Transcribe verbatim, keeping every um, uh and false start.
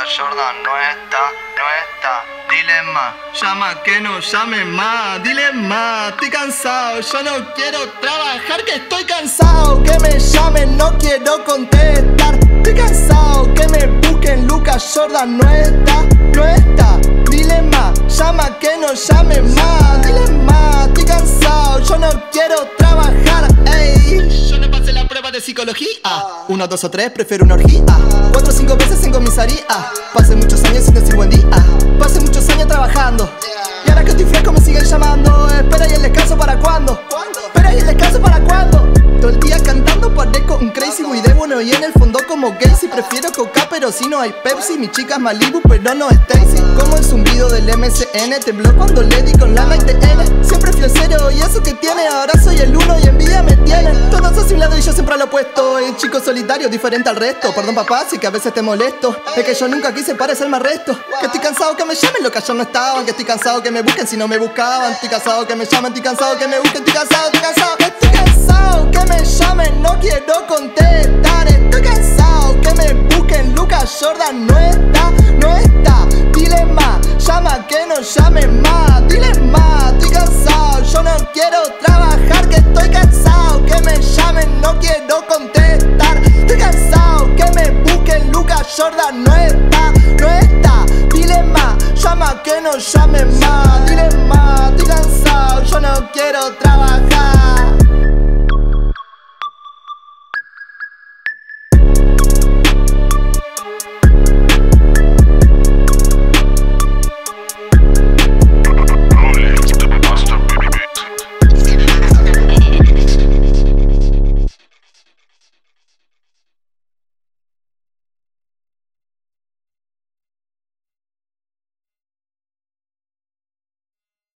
Lucas Jordan no está, no está. Dilema, llama que no llame más. Dilema, estoy cansado, yo no quiero trabajar, que estoy cansado. Que me llamen, no quiero contestar. Estoy cansado, que me busquen, Lucas Jordan no está, no está. Dilema, llama que no llame más. Dilema, estoy cansado, yo no quiero trabajar. Ey, yo no pasé la prueba de psicología. Uno, dos o tres, prefiero una orgía. Cuatro o cinco veces en comisaría. Pasé muchos años sin decir buen día. Pasé muchos años trabajando y ahora que estoy fresco me siguen llamando. Espera, ¿y el descanso para cuándo? Espera, ¿y el descanso para cuándo? Todo el día cantando parezco un crazy muy de bueno y en el fondo como Gacy. Prefiero coca pero si no hay Pepsi. Mi chica es Malibu pero no Stacy. Como el zumbido del M S N tembló cuando le di con la N T N. Siempre fui el cero y eso que tiene, ahora soy el uno y envidia me tienen. Todos hacia un lado y yo siempre lo opuesto. El chico solitario diferente al resto. Perdón papá si que a veces te molesto. Es que yo nunca quise parecerme al resto. Que estoy cansado que me llamen lo que ayer no estaban. Que estoy cansado que me busquen si no me buscaban. Estoy cansado que me llamen, estoy cansado que me busquen. Estoy cansado, estoy cansado, estoy cansado que me llamen, no quiero contestar. Estoy cansado que me busquen, Lucas Jordan no está, no está. Dilema, llama que no llame más. Dilema, estoy cansado, yo no quiero trabajar, que estoy cansado que me llamen, no quiero contestar.